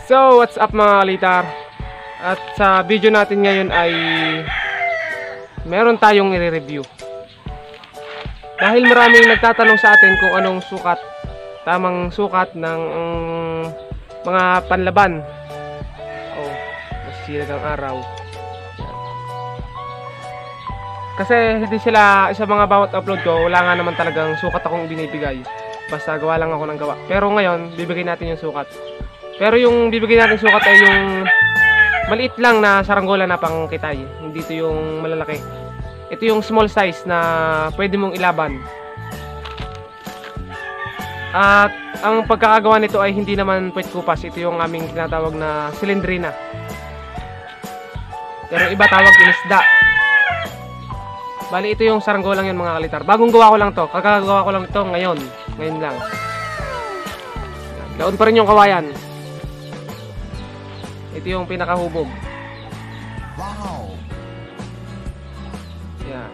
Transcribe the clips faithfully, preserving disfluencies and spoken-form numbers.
So, what's up mga kalitar? At sa video natin ngayon ay meron tayong i-review. Dahil maraming nagtatanong sa atin kung anong sukat, tamang sukat ng um, mga panlaban. Oh, masisilag ang araw. Kasi hindi sila, sa mga bawat upload ko, wala nga naman talagang sukat akong binibigay. Basta gawa lang ako ng gawa. Pero ngayon, bibigay natin yung sukat. Pero yung bibigay natin sukat ay yung maliit lang na saranggola na pang kitay. Hindi ito yung malalaki. Ito yung small size na pwede mong ilaban. At ang pagkakagawa nito ay hindi naman puwet kupas. Ito yung aming tinatawag na silindrina. Pero iba tawag inisda. Bali ito yung saranggolang yun mga kalitar. Bagong gawa ko lang to. Kakagawa ko lang to ngayon. Ngayon lang. Daon pa rin yung kawayan. Ito yung pinakahubog. Wow. Yeah.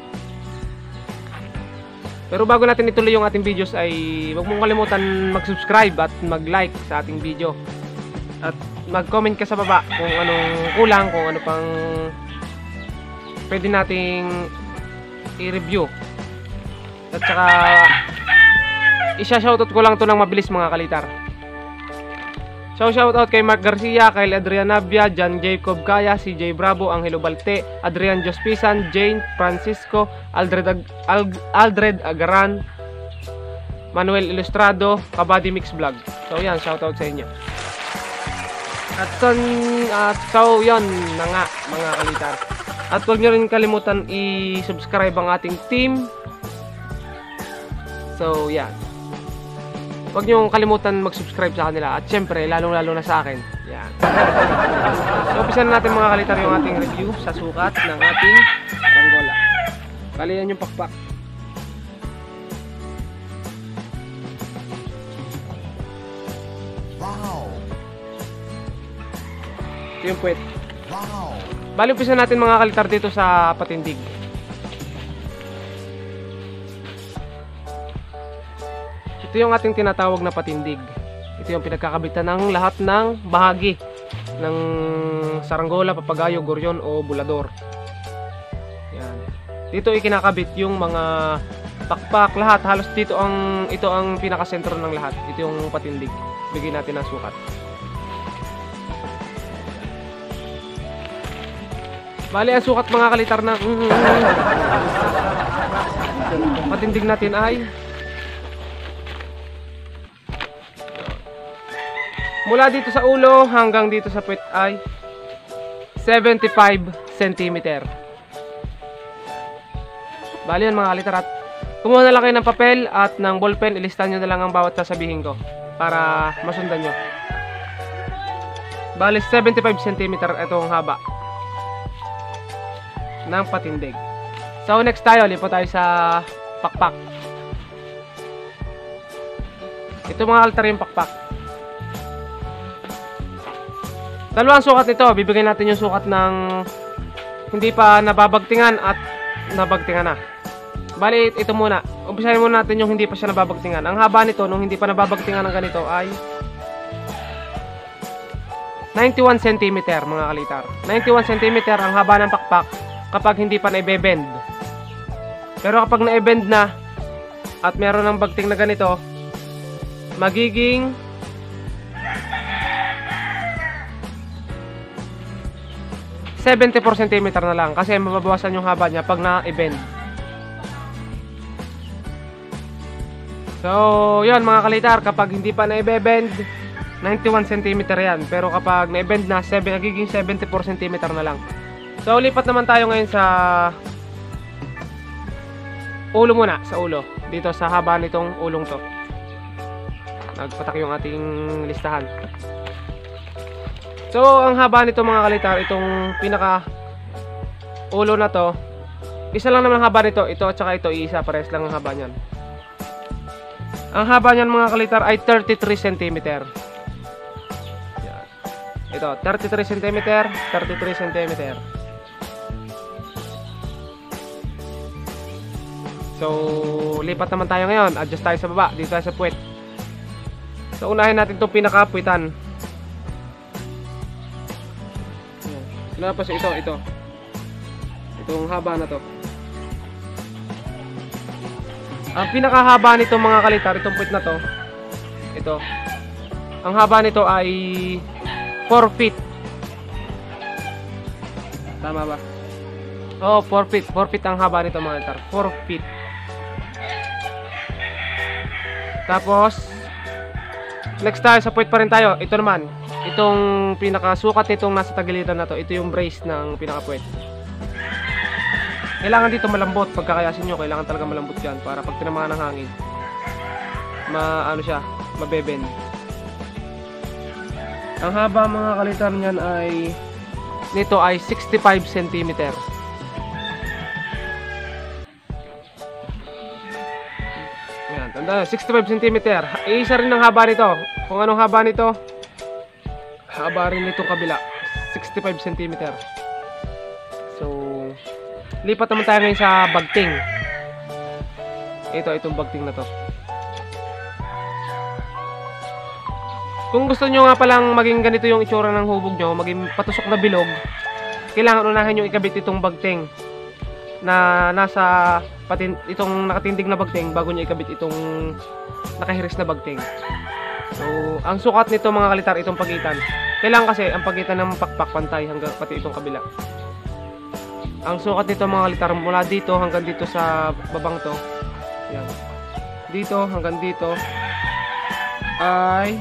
Pero bago natin ituloy yung ating videos ay huwag mong kalimutan mag-subscribe at mag-like sa ating video. At mag-comment ka sa baba kung anong kulang, kung ano pang pwede nating i-review. At saka isa-shoutout ko lang to ng mabilis mga kalitar. So shoutout kay Mark Garcia, kay Adrian Navia, John Jacob Kaya, C J Bravo, Angelo Balte, Adrian Jospisan, Jane Francisco, Aldred, Ag Ald Aldred Agaran, Manuel Ilustrado, Kabady Mix Vlog. So yan, shoutout sa inyo. At son, at so yon na nga mga kalitar. At huwag nyo rin kalimutan i-subscribe ang ating team. So yan. Huwag nyo kalimutan mag-subscribe sa kanila. At syempre, lalong-lalo na sa akin. Yan. So, umpisan na natin mga kalitar yung ating review sa sukat ng ating saranggola. Bali yan yung pakpak. Wow! Ito yung puwet. Wow! Bali, umpisan natin mga kalitar dito sa patindig. Ito yung ating tinatawag na patindig. Ito yung pinagkakabitan ng lahat ng bahagi ng saranggola, papagayo, goryon o bulador. Yan. Dito ikinakabit yung mga pakpak, lahat. Halos dito ang ito ang pinakasentro ng lahat. Ito yung patindig. Bigyan natin ng sukat. Bali, ang sukat mga kalitar na patindig natin ay mula dito sa ulo hanggang dito sa puwet ay seventy-five centimeter. Bali yan mga kalitar. At kumuha na lang kayo ng papel at ng ballpen. Ilistan nyo na lang ang bawat sasabihin ko para masundan nyo. Bali seventy-five centimeter itong haba ng patindig. So next tayo, lipo tayo sa pakpak. Ito mga kalitar yung pakpak. Dalawang sukat nito, bibigyan natin yung sukat ng hindi pa nababagtingan at nabagtingan na. Bali, ito muna. Umpisahin muna natin yung hindi pa siya nababagtingan. Ang haba nito, nung hindi pa nababagtingan ng ganito ay ninety-one centimeter mga kalitar. ninety-one centimeter ang haba ng pakpak kapag hindi pa na-bend. Pero kapag na-bend na at meron ng bagting na ganito, magiging seventy-four centimeter na lang kasi mababawasan yung haba niya pag na-bend. So, yun mga kalitar, kapag hindi pa na-bend, ninety-one centimeter yan. Pero kapag na-bend na, nagiging seventy-four centimeter na lang. So, lipat naman tayo ngayon sa ulo muna, sa ulo. Dito sa haba nitong ulong to. Nagpatak yung ating listahan. So, ang haba nito mga kalitar, itong pinaka ulo na to, isa lang naman ang haba nito. Ito at saka ito, isa, pares lang ang haba niyan. Ang haba niyan mga kalitar ay thirty-three centimeter. Yan. Ito, thirty-three centimeter, thirty-three centimeter. So, lipat naman tayo ngayon. Adjust tayo sa baba, dito tayo sa puwet. So, unahin natin itong pinaka-puwitan. Tapos ito, ito. Itong haba na to. Ang pinakahaba nito mga kalitar, itong puwit na to. Ito. Ang haba nito ay four feet. Tama ba? Oh, four feet. four feet ang haba nito mga kalitar. four feet. Tapos next tayo sa puwit pa rin tayo. Ito naman. Itong pinakasukat nitong nasa tagiliran na to. Ito yung brace ng pinakapuwit. Kailangan dito malambot. Pagkakayasin nyo, kailangan talaga malambot yan. Para pag tinamaan ng hangin, ma ano siya, mabebend. Ang haba mga kalitar niyan ay nito ay sixty-five centimeter. Ayan, tanda, sixty-five centimeter. Iisa rin ang haba nito. Kung anong haba nito, haba rin nitong kabila, sixty-five centimeter. So, lipat naman tayo ngayon sa bagting. Ito, itong bagting na to. Kung gusto nyo nga palang maging ganito yung itsura ng hubog nyo, maging patusok na bilog, kailangan unahin nyo ikabit itong bagting na nasa patin, itong nakatindig na bagting bago nyo ikabit itong nakahiris na bagting. So, ang sukat nito mga kalitar, itong pagitan. Kailangan kasi ang pagitan ng pakpak pantay hanggang pati itong kabila. Ang sukat nito mga kalitar mula dito hanggang dito sa babang to. Yan. Dito hanggang dito ay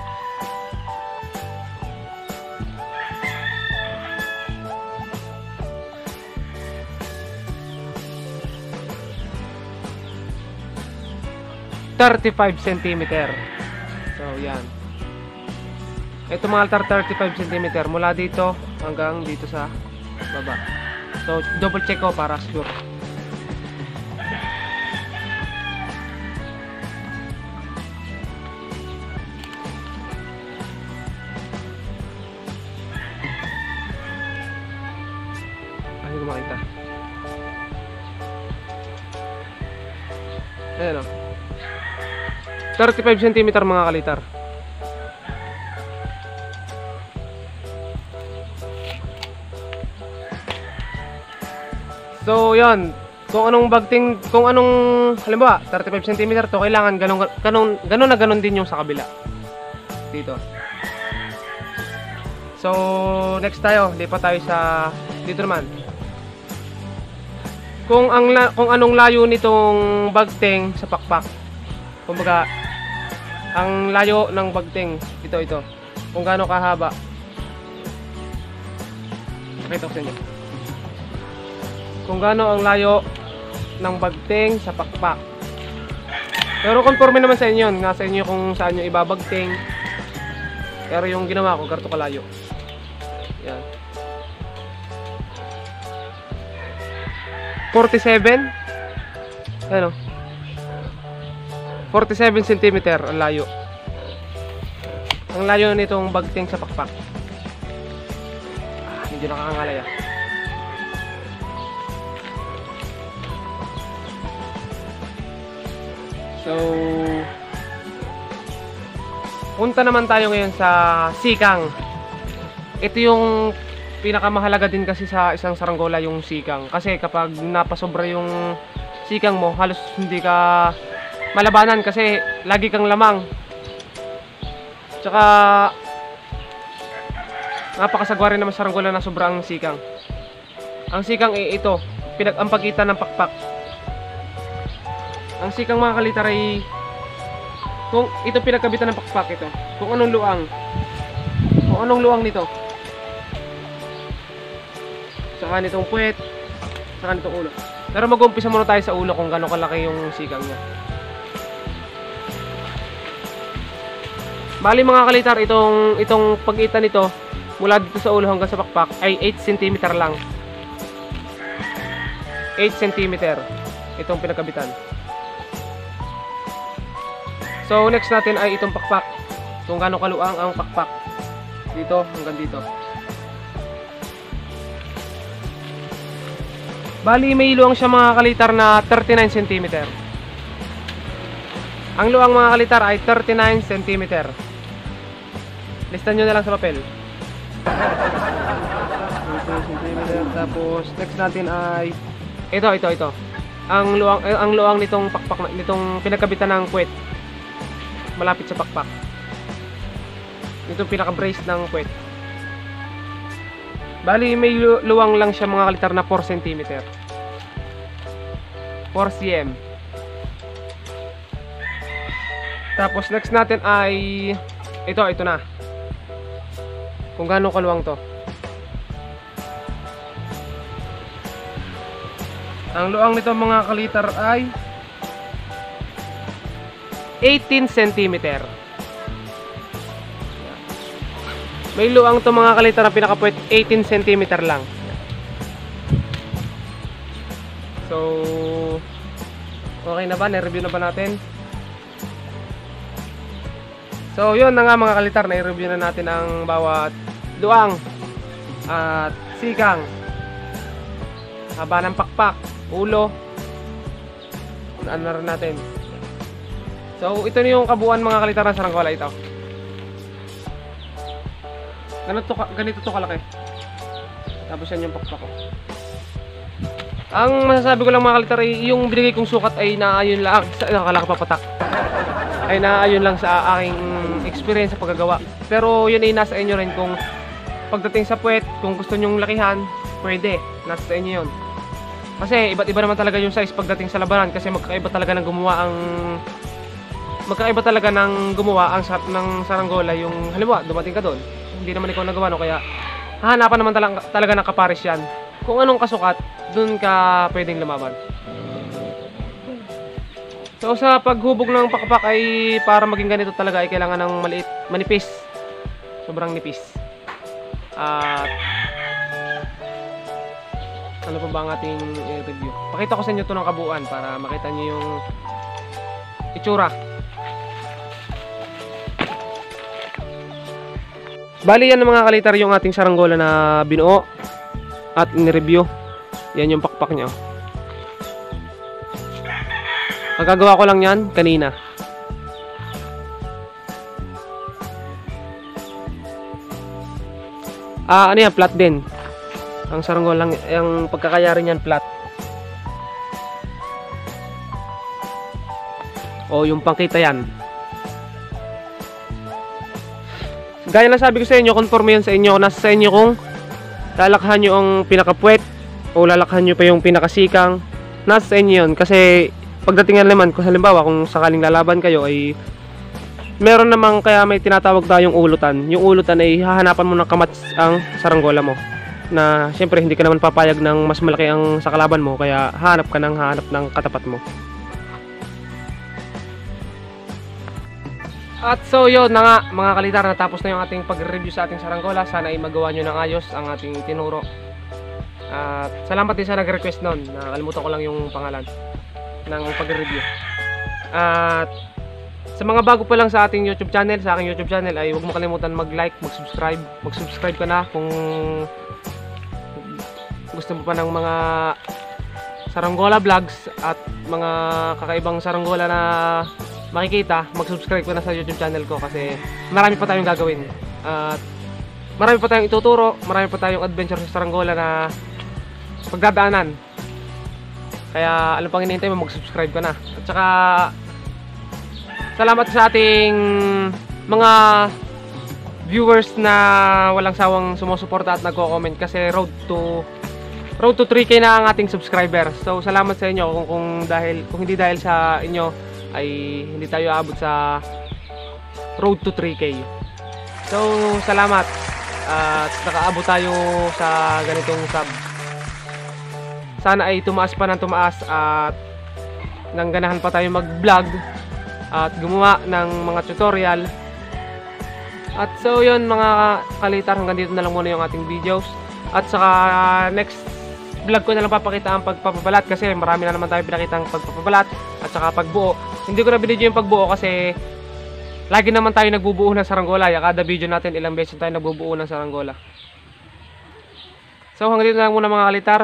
thirty-five centimeter. So, yan. Ito mga altar, thirty-five centimeter. Mula dito hanggang dito sa baba. So, double check ko para sure. Ay, hindi ko makita. Ayan o. thirty-five centimeter mga kalitar. So, yan. Kung anong bagting, kung anong, halimbawa, thirty-five centimeter to, kailangan ganun, ganun, ganun na ganun din yung sa kabila. Dito. So, next tayo. Lipat tayo sa, dito naman. Kung, ang, kung anong layo nitong bagting sa pakpak. Kumbaga, ang layo ng bagting, ito, ito. Kung gaano kahaba. Pakita ko sa inyo. Kung gaano ang layo ng bagting sa pakpak. Pero conforme naman sa inyo, nasa inyo kung saan nyo ibabagting. Pero yung ginawa ko, ganito kalayo. Yan. forty-seven. Ano? forty-seven centimeter ang layo. Ang layo nitong bagting sa pakpak. Ah, hindi nakakangalay ah. So, punta naman tayo ngayon sa sikang. Ito yung pinakamahalaga din kasi sa isang saranggola, yung sikang. Kasi kapag napasobra yung sikang mo, halos hindi ka malabanan kasi lagi kang lamang. Tsaka napakasagwa rin naman sa saranggola na sobrang sikang. Ang sikang ay ito, pinag-ampagitan ng pakpak. Ang sikang mga kalitar ay kung ito pinagkabitan ng pakpak ito. Kung anong luang. Kung anong luang nito. Saka nitong puwet, saka nitong ulo. Pero mag-umpisa muna tayo sa ulo kung gaano kalaki yung sikang niya. Bali mga kalitar, itong itong pagitan nito mula dito sa ulo hanggang sa pakpak ay eight centimeter lang. eight centimeter itong pinagkabitan. So next natin ay itong pakpak. Kung gaano kaluang ang pakpak. Dito hanggang dito. Bali may luang siya mga kalitar na thirty-nine centimeter. Ang luang mga kalitar ay thirty-nine centimeter. Listan nyo na lang sa papel. one, two, Tapos next natin ay ito, ito, ito. Ang luang eh, ang luang nitong pakpak na- nitong pinagkabitan ng puwet. Malapit sa pakpak. Ito pinaka-brace ng puwet. Bali may lu- luwang lang siya mga kalitar na four centimeter. four centimeters. Tapos next natin ay ito, ito na. Kung gaano kaluwang to. Ang luang nito mga kalitar ay eighteen centimeter. May luang to mga kalitar na pinakapuwet eighteen centimeter lang. So okay na ba? Na-review na ba natin? So yun na nga mga kalitar, na-review na natin ang bawat luang at sikang, haba ng pakpak, ulo, ano na rin natin. So ito na yung kabuuan mga kalitar ng saranggola ito. Ganito, ganito to kalaki. Tapos yan yung pakpak ko. Ang masasabi ko lang mga kalitar ay yung binigay kong sukat ay naayon lang sa nakala ka papatak. Ay naayon lang sa aking experience sa paggagawa. Pero yun ay nasa inyo rin kung pagdating sa puwet, kung gusto nyong lakihan, pwede. Nasa sa inyo yun. Kasi iba't iba naman talaga yung size pagdating sa labanan kasi magkaiba talaga ng gumawa ang magkaiba talaga ng gumawa ang sarap ng saranggola. Yung halimbawa, dumating ka doon, hindi naman ikaw nagawa no, kaya hahanapan naman talaga, talaga ng kapares yan. Kung anong kasukat, doon ka pwedeng lumaban. So sa paghubog ng pakpak ay para maging ganito talaga ay kailangan ng maliit, manipis. Sobrang nipis. At ano pa ba ang ating i-review? Pakita ko sa inyo ito ng kabuuan para makita nyo yung itsura. Bali yan mga kalitar yung ating saranggola na binuo at in-review. Yan yung pakpak nyo. Magagawa ko lang yan kanina. Ah, ano yan? Flat din. Ang saranggola lang, yung pagkakayari niyan flat. O yung pangkita yan. Gaya na sabi ko sa inyo, conforme yan sa inyo. Nasa sa inyo kung lalakhan nyo ang pinakapuwet o lalakhan nyo pa yung pinakasikang. Nasa sa inyo yun. Kasi pagdating nga naman, kung halimbawa kung sakaling lalaban kayo ay meron namang kaya may tinatawag tayong ulutan. Yung ulutan ay hahanapan mo ng kamats ang saranggola mo. Na syempre hindi ka naman papayag ng mas malaki ang sa kalaban mo, kaya hanap ka ng hanap ng katapat mo. At so yun na nga mga kalitar, natapos na yung ating pag-review sa ating saranggola. Sana ay magawa nyo ng ayos ang ating tinuro. At salamat din sa nag-request nun. Nakalimutan ko lang yung pangalan ng pag-review. At sa mga bago pa lang sa ating YouTube channel, sa aking YouTube channel, ay huwag mo kalimutan mag-like, mag-subscribe. Mag-subscribe ka na kung gusto mo pa ng mga saranggola vlogs at mga kakaibang saranggola na makikita. Mag-subscribe ka na sa YouTube channel ko kasi marami pa tayong gagawin. At marami pa tayong ituturo, marami pa tayong adventure sa saranggola na pagdadaanan. Kaya alam pang hinihintay mo, mag-subscribe ka na. At saka salamat sa ating mga viewers na walang sawang sumusuporta at nagko-comment kasi road to road to three K na ang ating subscriber. So salamat sa inyo kung, kung dahil kung hindi dahil sa inyo ay hindi tayo aabot sa road to three K. So salamat at nakaabot tayo sa ganitong sub. Sana ay tumaas pa ng tumaas at nangganahan pa tayo mag-vlog at gumawa ng mga tutorial. At so yun mga kalitar, hanggang dito na lang muna yung ating videos. At saka next vlog ko na lang papakita ang pagpapabalat kasi marami na naman tayo pinakita ang pagpapabalat at saka pagbuo. Hindi ko na binidyo yung pagbuo kasi lagi naman tayo nagbubuo ng saranggola. Kada video natin ilang beses tayo nagbubuo ng saranggola. So hanggang dito na lang muna mga kalitar.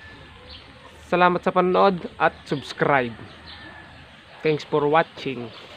Salamat sa panonood at subscribe. Thanks for watching.